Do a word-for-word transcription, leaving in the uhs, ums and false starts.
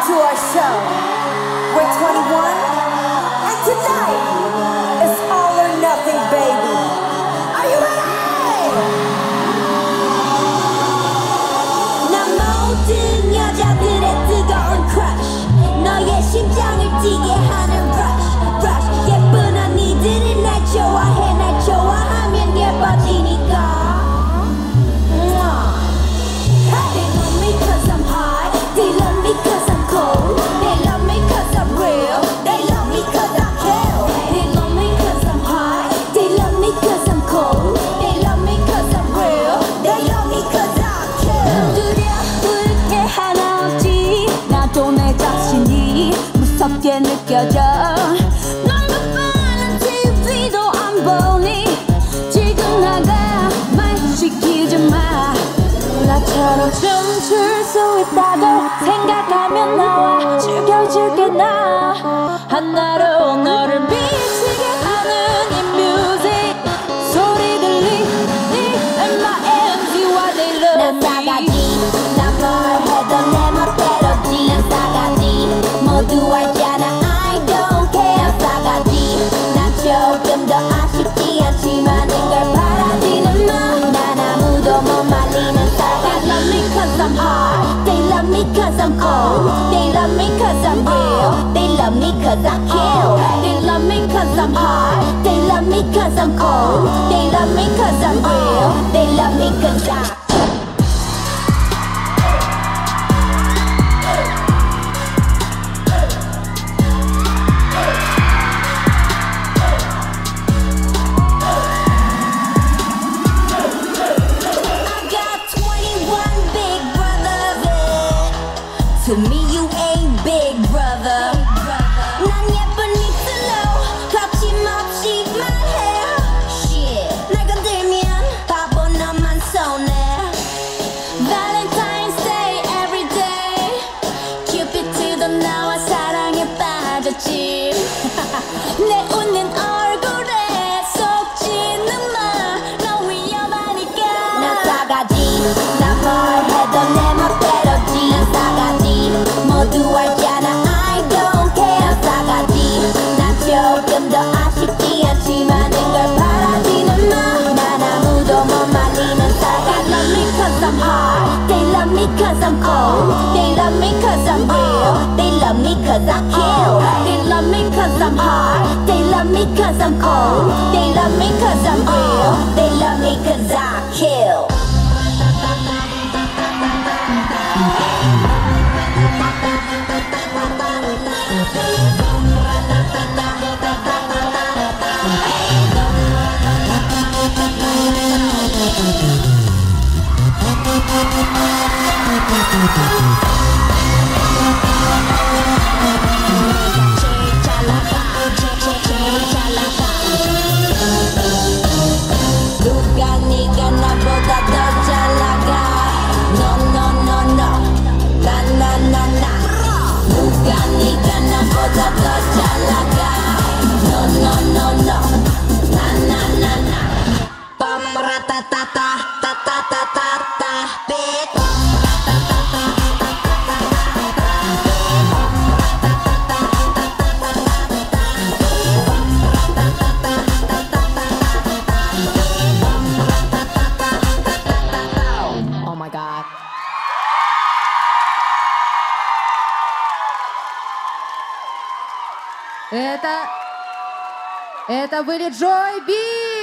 to our show. We're twenty-one, and tonight is all or nothing, baby. Are you ready? 난 모든 여자들의 뜨거운 crush, 너의 심장을 뛰게 하는 rush, rush. 예쁜 언니들이 날 좋아해, 날 좋아하면 예뻐지니까. They love me cause I'm hot, they love me cause I'm cold, they love me cause I'm real, they love me cause I kill. They love me cause I'm hot, they love me cause I'm cold, they love me cause I'm real, they love me cause I kill. 두려울 게 하나 없지, 나도 내 자신이 무섭게 느껴져. 넌 바빠는 티비도 안 보니 지금 나가 말 시키지 마. 나처럼 춤출 수 있다고 생각하면 나와 죽여줄게. 나 하나로 너를 미치게 하는 이 뮤직 소리 들리니 엠마엠지와 they love me. 난 싸가지, 난 뭘 해도 내 멋대로지. 난 싸가지, 모두 알잖아 I don't care. 싸가지, 난 조금 더 아쉽지 않지만 걸 바라지는 마. 난 아무도 못 말리는 싸가지. They love me cause I'm hot, they love me cause I'm cold, they love me cause I'm real, they love me cause I kill. They love me cause I'm hot, they love me cause I'm cold, they love me cause I'm real, they love me cause I kill. To me you ain't big brother. 난 예쁘니 slow, 거침없이 말해. Shit, 날 건들면 바보 너만 손해. Valentine's Day every day, 큐피드도 나와 사랑에 빠졌지. 내 웃는 얼굴에 속지는 마, 너 위험하니까. 난 싸가지, 난 뭘 해도 내 멋대로지. 난 싸가지, 모두 알잖아 I don't care. 난 싸가지, 난 조금 더 아쉽지 않지만 걸 바라지는 마. 난 아무도 못 말리는 싸가지. They love me cause I'm hot, they love me cause I'm cold, they love me cause I'm real, they love me cause I kill. They love me cause I'm hot, they love me cause I'm cold, they love me cause I'm real, they love me cause I kill. 누가 네가 나보다 더 잘 나가. No no no no, 나 나 나 나. 누가 네가 나보다 더 잘 나가. No no no no, 나 나 나 나. 빰라따따따 따따따따따 bitch. Oh my God. Это, это были Joy B.